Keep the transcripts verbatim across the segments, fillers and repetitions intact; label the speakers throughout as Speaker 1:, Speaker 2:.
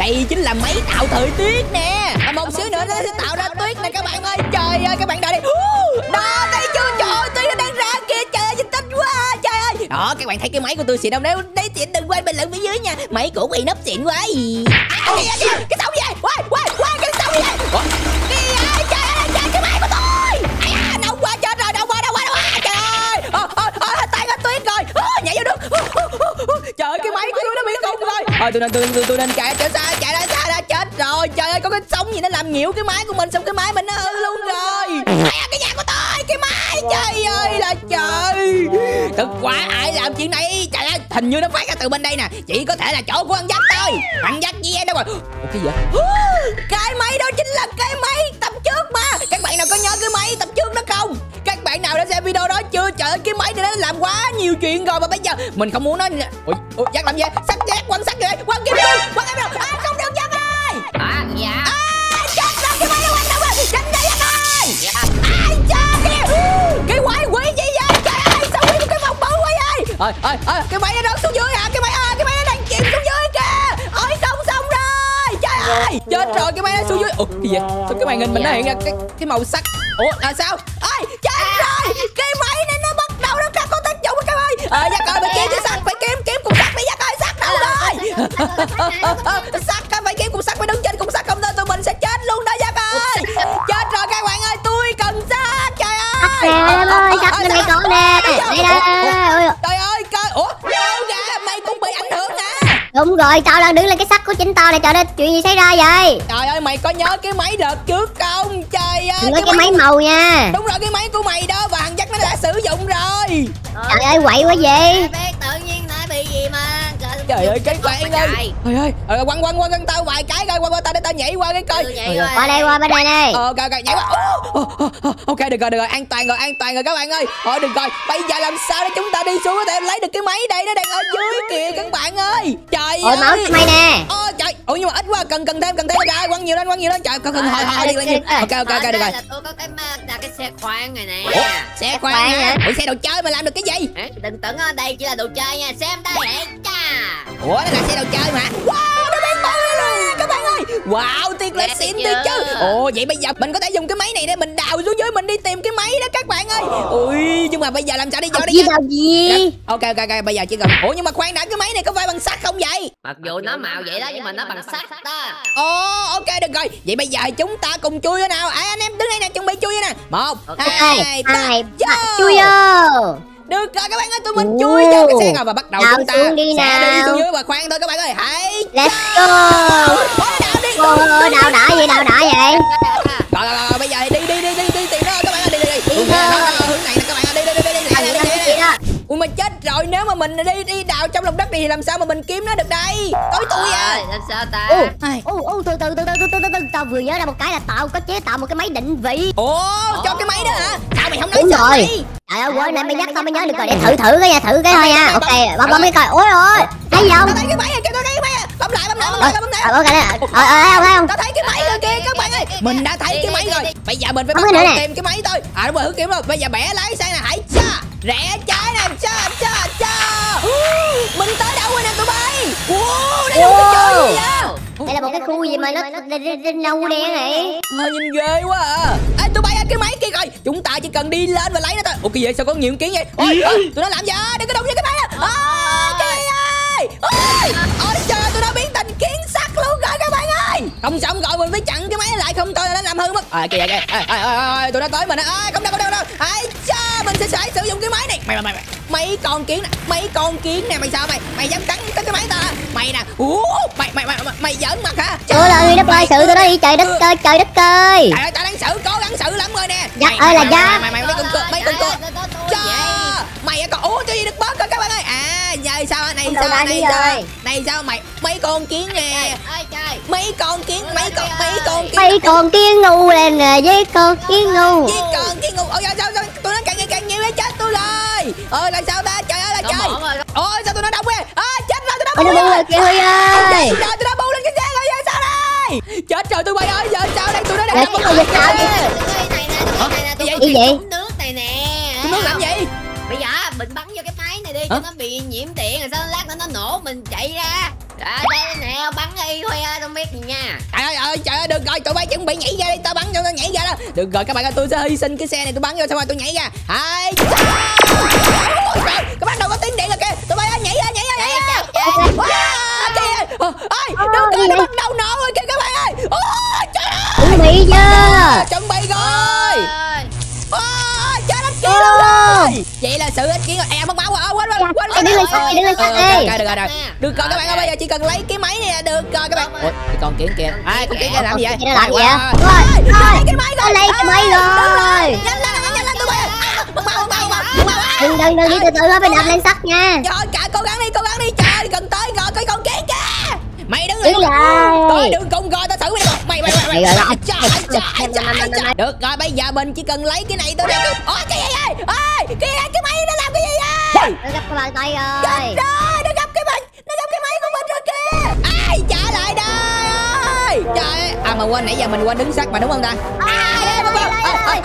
Speaker 1: Đây chính là máy tạo thời tiết nè. Và một xíu nữa nó sẽ tạo ra tuyết nè các bạn ơi. Trời ơi các bạn đợi đi. Đó thấy chưa, trời ơi tuyết nó đang ra kìa. Trời ơi xinh quá trời ơi. Đó các bạn thấy cái máy của tôi xịn không? Nếu đấy xịn đừng quên bình luận phía dưới nha. Máy của Quỳ nấp xịn quá gì. À, kìa, kìa, cái sông gì vậy? Quay quay quay cái sông gì vậy? Kìa trời ơi trời cái máy của tôi. Ai à, nóng quá chết rồi, nóng quá nóng quá nóng quá trời ơi. Ồ ồ ồ tan hết tuyết rồi. Ô, nhảy vô nước. Trời ơi cái máy của tôi nó bị không rồi. Thôi tôi nên tôi tôi tôi nên chạy chạy xa chạy ra xa ra chết rồi. Trời ơi có cái sóng gì nó làm nhiễu cái máy của mình, xong cái máy mình nó hư luôn rồi. À, cái nhà của tôi cái máy trời ơi là trời. Thật quá ai làm chuyện này. Trời ơi hình như nó phát ra từ bên đây nè. Chỉ có thể là chỗ của ăn dắt thôi. Ăn dắt gì em đâu rồi. Ủa cái gì vậy? Cái máy đó chính là cái máy tập trước mà. Các bạn nào có nhớ cái máy tập trước đó không? Các bạn nào đã xem video đó chưa? Trời ơi cái máy này nó làm quá nhiều chuyện rồi mà bây giờ mình không muốn nó. Ủa, ủa dắt làm gì? Sắt dắt quăng sắt rồi quăng kim luôn quăng em rồi. À không được dắt ơi.
Speaker 2: À dạ.
Speaker 1: À chết rồi cái máy nó quăng đâu rồi. Tránh ra dắt ơi. Dạ. Ai cha kìa. Cái quái quỷ gì vậy? Trời ơi sao quỷ cái phòng bự quỷ ơi. Ơi ơi ơi cái máy nó rớt xuống dưới hả? Cái máy ơi cái máy nó đang chìm xuống dưới kìa. Ôi không xong rồi. Trời ơi chết rồi cái máy nó xuống dưới. Ủa cái gì vậy? Sao cái màn hình mình nó hiện ra cái cái màu sắc. Ủa là sao? Ơi chết rồi cái máy này nó bắt đầu nó có tác dụng các ơi. Ờ dắt ơi phải kiếm cái sắt phải kiếm kiếm cục sắt đi dắt ơi sắt đâu rồi. Sắt phải kiếm cục sắt phải đứng trên cục sắt không thôi tụi mình sẽ chết luôn đó dắt ơi. Chết rồi các bạn ơi tôi cần sắt trời ơi.
Speaker 3: Em ơi sắt bên đây con nè. Đây đây.
Speaker 1: Trời ơi coi ủa đâu ra mày cũng bị ảnh hưởng hả?
Speaker 3: Đúng rồi tao đang đứng lên cái sắt của chính tao này. Trời ơi chuyện gì xảy ra vậy?
Speaker 1: Trời ơi mày có nhớ cái máy đợt trước không? Trời ơi
Speaker 3: đừng có cái máy màu nha.
Speaker 1: Đúng rồi cái máy của mày đó và thằng Jack nó đã sử dụng rồi.
Speaker 3: Trời ơi quậy quá gì.
Speaker 2: Biết tự nhiên lại bị gì mà.
Speaker 1: Trời ơi cái bạn ơi. Trời ơi ờ, quăng quăng quăng tao vài cái coi quăng qua tao để tao nhảy qua cái coi.
Speaker 3: Qua đây qua bên đây này.
Speaker 1: Ờ ok ok nhảy qua. Ok được rồi được rồi an toàn rồi an toàn rồi các bạn ơi. Thôi được rồi bây giờ làm sao để chúng ta đi xuống có thể lấy được cái máy đây nó đang ở dưới kìa các bạn ơi. Trời
Speaker 3: ơi. Máu mày nè.
Speaker 1: Ôi trời. Ủa nhưng mà ít quá cần cần thêm cần thêm rồi quăng nhiều lên quăng nhiều lên trời cần thôi thôi đi lên. Ok ok ok được rồi.
Speaker 2: Tôi có cái là cái xe khoan này nè.
Speaker 1: Ủa, xe khoan hả? Ủa xe đồ chơi mà làm được cái gì?
Speaker 2: Đừng tưởng ở đây chỉ là đồ chơi nha. Xem đây hả cha.
Speaker 1: Ủa đây là xe đồ chơi mà. Wow nó đang to lên các bạn ơi. Wow tuyệt là xịn tuyệt chứ. Ồ vậy bây giờ mình có thể dùng cái máy này để mình đào xuống dưới mình đi tìm cái máy đó các bạn ơi. Ui nhưng mà bây giờ làm sao đi vô đây?
Speaker 3: Đào gì?
Speaker 1: Ok ok ok bây giờ chỉ cần. Ủa nhưng mà khoan đã cái máy này có phải bằng sắt không vậy?
Speaker 2: Mặc dù nó màu vậy đó nhưng mà nó bằng sắt đó.
Speaker 1: Ồ ok được rồi. Vậy bây giờ chúng ta cùng chui vô nào. À, anh em đứng đây nè chuẩn bị chui vô nè. Một hai ba
Speaker 3: chui vô.
Speaker 1: Được rồi các bạn ơi tụi mình chui vô cái xe rồi và bắt đầu chúng ta
Speaker 3: xuống đi nào.
Speaker 1: sẽ đi xuống dưới và khoan thôi các bạn ơi. Hãy
Speaker 3: let's go.
Speaker 1: Đào đi.
Speaker 3: Ô, đào đã vậy đào đã vậy.
Speaker 1: Rồi rồi rồi bây giờ đi đi đi đi đi tìm nó các bạn ơi đi đi đi. Hướng này nè các bạn ơi đi đi đi đi đi đi đi. Ui mà chết rồi nếu mà mình đi đi đào trong lòng đất này thì làm sao mà mình kiếm nó được đây? Tối tui à.
Speaker 2: Làm sao ta?
Speaker 3: Ô ô từ từ từ từ từ từ tao vừa nhớ ra một cái là tao có chế tạo một cái máy định vị.
Speaker 1: Ồ cho cái máy đó hả? Sao mày không nói
Speaker 3: sớm vậy? Trời ơi quên này mày nhắc tao mới nhớ được rồi để thử thử cái nha thử cái thôi nha. Ok bấm bấm cái coi. Ôi ôi thấy không?
Speaker 1: Tao thấy cái máy này kìa tao thấy cái máy này. Bấm lại bấm lại bấm lại bấm lại.
Speaker 3: Ok đấy. Ờ ờ không không.
Speaker 1: Tao thấy cái máy rồi kìa các bạn ơi. Mình đã thấy cái máy rồi. Bây giờ mình phải bắt đầu tìm cái máy thôi. À đúng rồi hướng kiếm rồi. Bây giờ bẻ lái sang nè hãy cha. Rẽ trái nè cha cha cha. Mình tới đâu rồi nè tụi bay. Wow đây là một cái chỗ gì vậy?
Speaker 3: Đây là một cái khu gì mà nó nâu đen này.
Speaker 1: Ờ nhìn ghê quá à. Ê tụi bay ơi cái máy kia coi. Chúng ta chỉ cần đi lên và lấy nó thôi. Ủa cái gì sao có nhiều kiến vậy? Ôi tụi nó làm gì? Đừng có đụng vô cái máy á. Ôi kìa ơi. Ôi ôi trời tụi nó biến thành kiến sắt luôn rồi các bạn ơi. Không xong rồi mình phải chặn cái máy lại không thôi là nó làm hư mất. À kìa kìa. Ê tụi nó tới mình á. Không đâu không đâu đâu. Ai cha mình sẽ phải sử dụng cái máy này. Mày mày mày mấy con kiến nè, mấy con kiến nè mày sao mày? Mày dám cắn tới cái máy ta? Mày nè. Ủa mày mày mày mày giỡn mặt hả?
Speaker 3: Ủa ơi đất ơi xử tụi nó đi trời đất ơi trời đất ơi.
Speaker 1: Trời ơi tao đang xử cố gắng xử lắm rồi nè.
Speaker 3: Dắt ơi là dắt.
Speaker 1: Mày mày mấy con cua mấy con cua. Mày còn ủa cái gì được bớt rồi các bạn ơi. À giờ sao này sao này sao này sao mày mấy con kiến nè. Mấy con kiến mấy con mấy con kiến.
Speaker 3: Mấy con kiến ngu lên nè với con kiến ngu.
Speaker 1: Với con kiến ngu. Ôi sao sao tụi nó càng ngày càng nhiều lên chết tôi rồi. Ơi là sao ta? Trời ơi là trời. Ôi sao tụi nó đông quá. À chết rồi tụi nó bu
Speaker 3: rồi kìa Huy ơi.
Speaker 1: Rồi tụi nó bu lên cái xe rồi giờ sao đây? Chết rồi tụi bay ơi giờ sao đây tụi nó đang
Speaker 3: làm cái gì sao?
Speaker 2: Cái gì? Nước này nè.
Speaker 1: Nước làm gì?
Speaker 2: Bây giờ mình bắn vô cái máy này đi cho nó bị nhiễm điện rồi sao lát nữa nó nổ mình chạy ra. À, đây nè, bắn đi thôi ơi, không biết gì nha.
Speaker 1: Trời ơi, trời ơi, được rồi, tụi bay chuẩn bị nhảy ra đi, tao bắn cho tao nhảy ra đó. Được rồi các bạn ơi, tôi sẽ hy sinh cái xe này, tôi bắn vô xong rồi tôi nhảy ra. Hai, trời, các bạn đâu có tiếng điện rồi kìa. Tụi bay ơi, nhảy ra, nhảy ra, nhảy ra. Wow, kìa. Ôi, được rồi, nó bắt đầu nổ rồi kìa các bạn ơi. Ôi, trời ơi.
Speaker 3: Chuẩn bị chưa?
Speaker 1: Chuẩn bị rồi. Ôi, trời đất kia luôn rồi. Vậy là sự ích kiến rồi. À, mất máu rồi. Quên quên quên.
Speaker 3: Đứng lên sắt, đứng lên sắt đi.
Speaker 1: Được rồi, được rồi. Được rồi các bạn ơi, bây giờ chỉ cần lấy cái máy này là được rồi các bạn. Ủa, cái con kiến kia. Ai, con kiến kia làm gì vậy?
Speaker 3: Nó làm gì vậy?
Speaker 1: Rồi, lấy cái máy rồi.
Speaker 3: Lấy cái máy rồi.
Speaker 1: Nhanh lên, nhanh lên tụi bay. Mất máu, mất máu, mất máu.
Speaker 3: Đừng đừng đừng đi từ từ thôi, phải đập lên sắt nha.
Speaker 1: Rồi, cả cố gắng đi, cố gắng đi. Trời, gần tới rồi cái con kiến kia. Mày đứng
Speaker 3: Đứng
Speaker 1: lại.
Speaker 3: lại.
Speaker 1: Tôi đừng cùng coi tao thử mày. Mày mày mày.
Speaker 3: Mày rồi.
Speaker 1: Trời, trời, trời, trời. Được rồi, bây giờ mình chỉ cần lấy cái này thôi nè. Ôi cái gì vậy? Ôi, cái cái máy nó làm cái gì vậy?
Speaker 3: Nó gấp cái bàn tay rồi.
Speaker 1: Chết rồi, nó gấp cái máy, nó gấp cái máy của mình rồi kìa. Ai trả lại đây? Trời ơi. À mà quên nãy giờ mình quên đứng sắt mà đúng không ta? À, đây mà quên.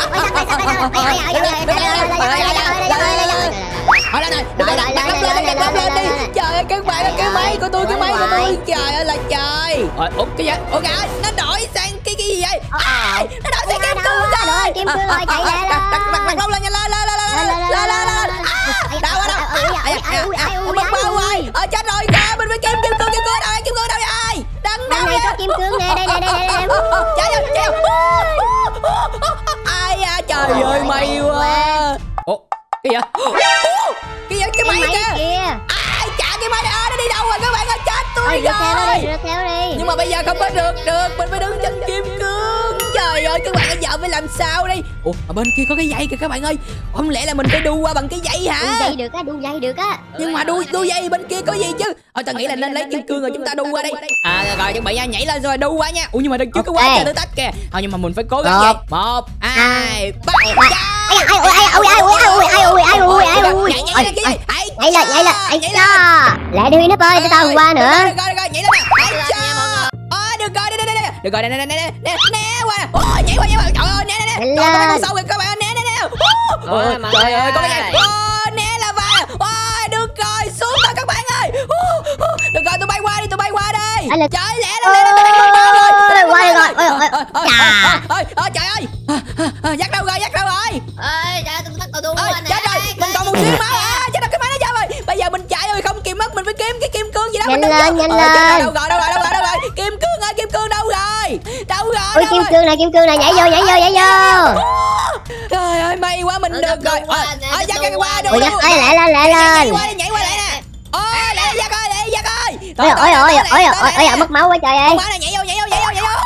Speaker 1: Thôi lên rồi, đợi đợi đợi lên đi, bấm lên đi. Trời ơi các bạn ơi, cái máy của tôi, cái máy của tôi. Trời ơi là trời. Ôi, ủa cái gì? Ủa kìa, nó đổi sang cái cái gì vậy? Ai? Nó đổi sang kim cương rồi.
Speaker 3: Kim cương rồi, chạy ra
Speaker 1: Đặt đặt đặt lông lên nha, lên lên lên lên lên lên. Đâu ở đâu? Mất bao rồi. Ờ chết rồi kìa, mình phải kim kim cương kim cương đâu? Kim cương đâu vậy? Đằng đâu
Speaker 3: này có kim cương nè, đây đây đây đây.
Speaker 1: Chạy vô, chạy vô. Ai à, trời ơi may quá. Ủa cái gì vậy? Cái gì cái máy kìa? Ai trả cái máy này? À, nó đi đâu rồi các bạn ơi, chết tôi rồi.
Speaker 3: Theo theo đi.
Speaker 1: Nhưng mà bây giờ không có được được, mình phải đứng trên kim cương. Trời ơi các bạn ơi, giờ phải làm sao đi? Ủa ở bên kia có cái dây kìa các bạn ơi. Không lẽ là mình phải đu qua bằng cái dây hả?
Speaker 3: Đu dây được á, đu dây được á.
Speaker 1: Nhưng mà đu đu dây bên kia có gì chứ? Thôi tao nghĩ là nên lấy kim cương rồi chúng ta đu qua đây. À rồi chuẩn bị nha, nhảy lên rồi đu qua nha. Ủa nhưng mà đằng trước có quá trời thử thách kìa. Thôi nhưng mà mình phải cố gắng vậy. Một, hai, ba.
Speaker 3: Ai ai ui ai ui ai ui ai ui ai ui ai ui ai ui.
Speaker 1: Nhảy lên,
Speaker 3: nhảy lên, nhảy lên. Ai cha. Lại đi nó ơi, để tao qua nữa.
Speaker 1: Được rồi, được rồi, nhảy lên nè. Ai cha. Ôi được rồi, đây đây đây. Được rồi, nè nè nè nè nè qua. Ôi nhảy qua nhảy qua. Trời ơi, nè nè nè. Trời ơi, sâu kìa các bạn, nè nè nè. Ôi trời ơi, có cái gì? Ôi nè là va. Ôi được rồi, xuống rồi các bạn ơi. Được rồi, tụi bay qua đi, tụi bay qua đi. Trời lẹ lên lên lên lên rồi.
Speaker 3: Qua rồi. Ôi ôi ôi.
Speaker 1: Ôi ôi trời ơi. Dắt đâu rồi, dắt đâu rồi?
Speaker 2: Ơi, ra tôi tắt tôi
Speaker 1: Ơi, chết rồi, mình còn một xíu máu à. Chết rồi, cái máy nó ra rồi. Bây giờ mình chạy rồi không kìm mất, mình phải kiếm cái kim cương gì đó.
Speaker 3: Nhanh lên, nhanh lên.
Speaker 1: Đâu rồi, đâu rồi, đâu rồi, đâu rồi. Kim cương ơi, kim cương đâu rồi? Đâu rồi?
Speaker 3: Ôi kim cương này, kim cương này, nhảy vô, nhảy vô, nhảy vô.
Speaker 1: Trời ơi, may quá mình được rồi. Ờ, dắt cái qua được.
Speaker 3: Ôi dắt ấy lại lên, lại lên.
Speaker 1: Nhảy qua đi, nhảy qua lại nè. Ôi, lại dắt ơi, lại dắt ơi.
Speaker 3: Ôi ôi ôi ôi ôi ôi mất máu quá trời ơi.
Speaker 1: Máu này nhảy vô, nhảy vô, nhảy vô, nhảy vô.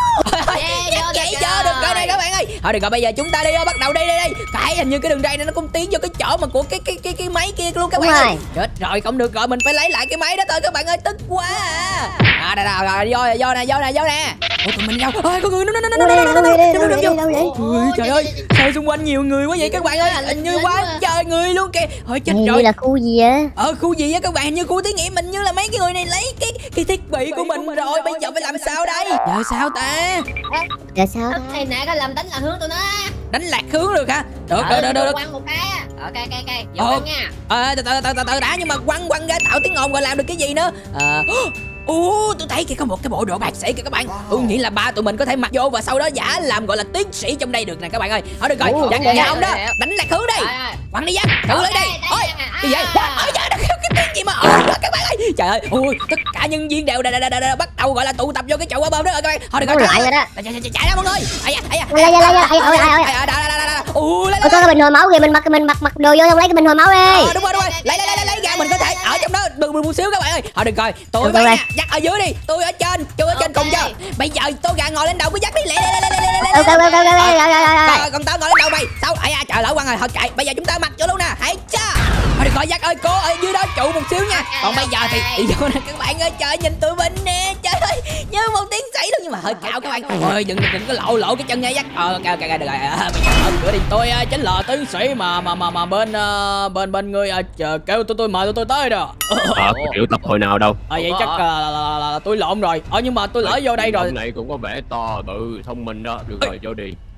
Speaker 1: Nhảy vô được rồi này các bạn ơi. Thôi được rồi, bây giờ chúng ta đi, bắt đầu đi đi đi. Cái hình như cái đường ray này nó cũng tiến vô cái chỗ mà của cái cái cái cái máy kia luôn các bạn ơi. Chết rồi, không được rồi, mình phải lấy lại cái máy đó thôi các bạn ơi, tức quá à. À đây rồi, rồi vô vô nè, vô nè, vô nè. Ủa tụi mình đâu? Ôi có người nó nó nó nó nó nó. Ôi trời ơi, sao xung quanh nhiều người quá vậy các bạn ơi? Hình như quá trời người luôn kìa. Thôi chết rồi.
Speaker 3: Đây là khu gì á?
Speaker 1: Ờ khu gì á các bạn? Hình như khu thí nghiệm, mình như là mấy cái người này lấy cái cái thiết bị của mình rồi. Bây giờ phải làm sao đây? Giờ sao ta?
Speaker 3: Giờ sao?
Speaker 2: Này nè, có làm đánh là hướng tụi nó.
Speaker 1: Đánh lạc hướng được hả? Được được được được.
Speaker 2: Quăng một cái. Ok ok ok. Vô nha.
Speaker 1: Ờ từ từ từ từ từ đã, nhưng mà quăng quăng ra tạo tiếng ồn rồi làm được cái gì nữa? Ờ Ồ, tôi thấy kìa có một cái bộ đồ bác sĩ kìa các bạn. Tôi nghĩ là ba tụi mình có thể mặc vô và sau đó giả làm gọi là tiến sĩ trong đây được nè các bạn ơi. Thôi được rồi, dắt nhà ông đó, đánh lạc hướng đi. Quăng đi dắt, thử lấy đi. Ôi, cái gì vậy? Ôi trời đất, cái tiếng gì mà ồn đó các bạn ơi. Trời ơi, ôi, tất cả nhân viên đều bắt đầu gọi là tụ tập vô cái chậu qua bơm đó rồi các bạn. Thôi được rồi,
Speaker 3: lại rồi đó.
Speaker 1: Chạy ra mọi người. Ai da, ai da.
Speaker 3: Lấy lấy lấy lấy ôi ôi ôi.
Speaker 1: Ui, lấy
Speaker 3: có cái bình hồi máu kìa, mình mặc mình mặc mặc đồ vô không lấy cái bình hồi máu đi.
Speaker 1: Đúng rồi đúng rồi, lấy lấy lấy lấy ra, mình có thể ở trong đó được một xíu các bạn ơi. Thôi được rồi, tôi với nha, dắt ở dưới đi, tôi ở trên, tôi ở trên cùng cho. Bây giờ tôi gà ngồi lên đầu, cứ dắt đi, lẹ lẹ lẹ lẹ lẹ.
Speaker 3: Ok ok ok rồi.
Speaker 1: Còn tao ngồi lên đầu mày. Sao? Ai da, trời lỡ quăng rồi, thôi chạy. Bây giờ chúng ta mặc vô luôn nè. Hãy cha. Thôi được rồi, dắt ơi, cô ở dưới đó trụ một xíu nha. Còn bây giờ thì đi vô nè các bạn ơi, trời nhìn tụi mình nè. Trời ơi, như một tiến sĩ luôn nhưng mà hơi cao các bạn. Ôi đừng đừng có lộ lộ cái chân nha dắt. Ờ ok ok được rồi. Bây giờ mở cửa đi. Tôi chính là tiến sĩ mà mà mà mà bên bên bên người kêu tôi tôi mời tôi tôi tới đó.
Speaker 4: Ờ, triệu tập hồi nào đâu.
Speaker 1: Ờ vậy chắc là, là, là tôi lộn rồi. Ờ nhưng mà tôi lỡ vô đây rồi.
Speaker 4: Ông này cũng có vẻ to bự thông minh đó. Được rồi, vô đi.
Speaker 1: Ê,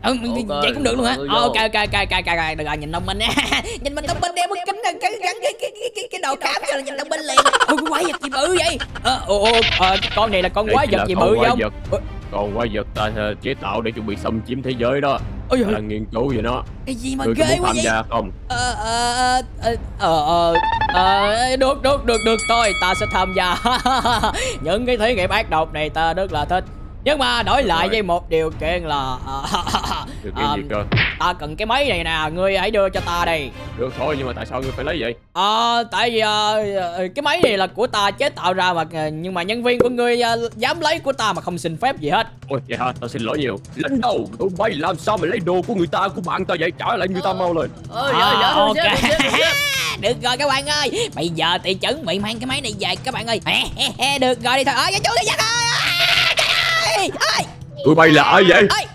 Speaker 1: Ừ,
Speaker 4: Ok,
Speaker 1: vậy cũng được luôn hả?
Speaker 4: ừ,
Speaker 1: Ờ,
Speaker 4: vô.
Speaker 1: ok ok ok ok ok được rồi, nhìn thông minh á. Nhìn mình thông minh đeo cái kính gắn cái cái cái cái cái đầu cám cho là nhìn thông minh liền. Ôi cái quái vật gì bự vậy? Ờ ồ ồ ờ, con này là con
Speaker 4: Đây
Speaker 1: quái
Speaker 4: chỉ
Speaker 1: vật
Speaker 4: là
Speaker 1: gì
Speaker 4: con
Speaker 1: bự
Speaker 4: quái
Speaker 1: vậy
Speaker 4: vật.
Speaker 1: không?
Speaker 4: Còn quái vật ta ờ, chế tạo để chuẩn bị xâm chiếm thế giới đó.
Speaker 1: Ôi giời,
Speaker 4: Ta đang nghiên cứu về nó.
Speaker 1: cái gì mà
Speaker 4: Ngươi có
Speaker 1: ghê
Speaker 4: muốn
Speaker 1: quá
Speaker 4: tham
Speaker 1: vậy?
Speaker 4: gia không?
Speaker 1: Ờ ờ ờ ờ ờ ờ, được được được được thôi, ta sẽ tham gia. Những cái thí nghiệm ác độc này ta rất là thích. Nhưng mà đổi
Speaker 4: Được
Speaker 1: lại
Speaker 4: rồi.
Speaker 1: với một điều kiện là
Speaker 4: Điều kiện
Speaker 1: ờ,
Speaker 4: gì cơ?
Speaker 1: ta cần cái máy này nè, ngươi hãy đưa cho ta đây.
Speaker 4: Được thôi, nhưng mà tại sao ngươi phải lấy vậy?
Speaker 1: Ờ, tại vì ờ, ờ, cái máy này là của ta chế tạo ra mà ờ, nhưng mà nhân viên của ngươi ờ, dám lấy của ta mà không xin phép gì hết.
Speaker 4: Ôi vậy hả? Tao xin lỗi nhiều. Lãnh đầu, tụi bay làm sao mà lấy đồ của người ta, của bạn ta vậy? Trả lại người ta mau lên.
Speaker 2: Ôi
Speaker 1: À,
Speaker 2: dạ dạ
Speaker 1: ok.
Speaker 2: sếp sếp sếp.
Speaker 1: Được rồi các bạn ơi, bây giờ thì chuẩn bị mang cái máy này về các bạn ơi. Được rồi đi thôi. Ơi, chú cái giặc ơi. À, trời ơi. Ơi.
Speaker 4: Tụi bay là ai vậy?
Speaker 1: Ơi.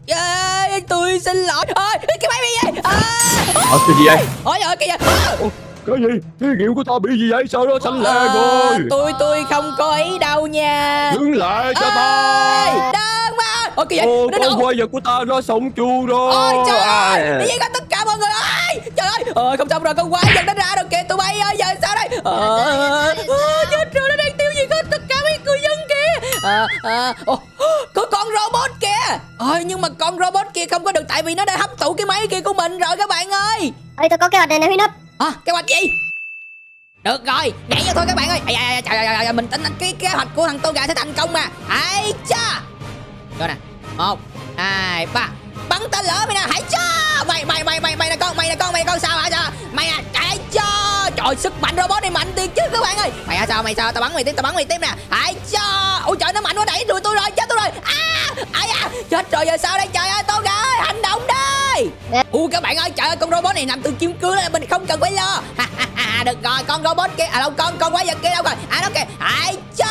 Speaker 1: Ê, tôi xin lỗi. Ơi, cái máy bị gì? À.
Speaker 4: Ờ, cái gì vậy?
Speaker 1: Ôi trời ơi kìa.
Speaker 4: Ồ, cái gì? Thí nghiệm của tao bị gì vậy? Sao nó xanh lè
Speaker 1: Ờ,
Speaker 4: rồi?
Speaker 1: tôi tôi không có ý đâu nha.
Speaker 4: Đứng lại cho
Speaker 1: Ê,
Speaker 4: tao.
Speaker 1: đừng mà. Ôi kìa,
Speaker 4: Ô,
Speaker 1: nó
Speaker 4: con
Speaker 1: nổ.
Speaker 4: quái vật của ta nó sống chu rồi.
Speaker 1: Ôi trời ơi,
Speaker 4: À.
Speaker 1: tự nhiên tất cả mọi người ơi, trời ơi, ờ, không xong rồi, con quái vật nó ra rồi kìa tụi bay ơi, giờ sao đây? Ờ, ờ, chết rồi, nó đang tiêu diệt hết tất cả mấy người dân kìa. Ờ, ờ, ồ, có con robot kìa. Ôi nhưng mà con robot kia không có được tại vì nó đã hấp thụ cái máy kia của mình rồi các bạn ơi.
Speaker 3: Ơi tôi có kế hoạch này nè Huy Núp.
Speaker 1: À, kế hoạch gì? Được rồi, nhảy vô thôi các bạn ơi. Ây, ây, trời ơi, trời, mình tin cái kế hoạch của thằng Tô Gà sẽ thành công mà. Hãy cha. Rồi nè, một, hai, ba. Bắn tên lửa mày nè, hãy cho. Mày mày mày mày mày là con, mày là con, mày là con sao hả? Sao? Mày à, hãy cho. Trời, sức mạnh robot này mạnh thiệt chứ các bạn ơi. Mày à, sao mày sao? Tao bắn mày tiếp, tao bắn mày tiếp nè. Hãy cho. Ôi trời, nó mạnh quá, đẩy đuổi tôi rồi, chết tôi rồi. À, ai à, chết rồi, giờ sao đây trời ơi? Tô Gà ơi, hành động đi. Ui các bạn ơi, trời ơi, con robot này làm từ kim cương nên mình không cần phải lo. Được rồi, con robot kia, à đâu, con con quái vật kia đâu rồi? À đó kìa, hãy cho.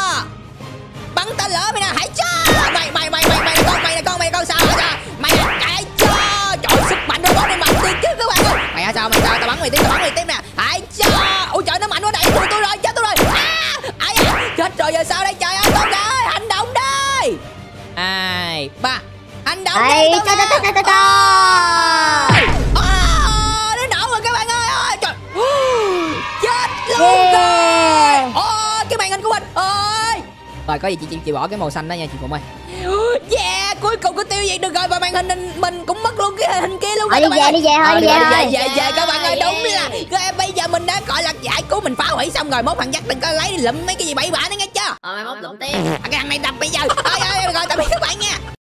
Speaker 1: Bắn tên lửa mày nè, hãy cho. Mày mày mày mày mày là con, mày là con, mày là con sao hả? Mày à, hãy cho. Trời, sức mạnh robot này mạnh thiệt chứ các bạn ơi. Mày à, sao mày sao? Tao bắn mày tiếp, tao bắn mày tiếp nè. Hãy cho. Ôi trời, nó mạnh quá, đẩy đuổi tôi rồi, chết tôi rồi. À, ai à, chết rồi, giờ sao đây trời ơi? Con gà ơi, hành động đi. Hai, ba, hành động đi.
Speaker 3: Ây,
Speaker 1: Tô
Speaker 3: cho
Speaker 1: Gà.
Speaker 3: cho cho cho cho.
Speaker 1: À, nó nổ rồi các bạn ơi. Ôi, trời. Chết luôn
Speaker 3: Yeah.
Speaker 1: rồi. Ôi, cái màn hình của mình ơi. Rồi có gì chị, chị chị bỏ cái màu xanh đó nha chị Phụng ơi. Yeah, cuối cùng có tiêu diệt được rồi và màn hình mình, mình cũng mất luôn cái hình kia luôn.
Speaker 3: Thôi đi về đi về thôi đi về
Speaker 1: đi
Speaker 3: thôi.
Speaker 1: về về về các bạn ơi, đúng
Speaker 2: Yeah.
Speaker 1: là cái bây giờ mình đã gọi là giải cứu, mình phá hủy xong rồi, mốt thằng dắt đừng có lấy lụm mấy cái gì bậy bạ nữa nghe chưa?
Speaker 2: Ờ mai mốt lụm tiếp.
Speaker 1: À, cái thằng này đập bây giờ. Ơi ơi rồi tạm biệt các bạn nha.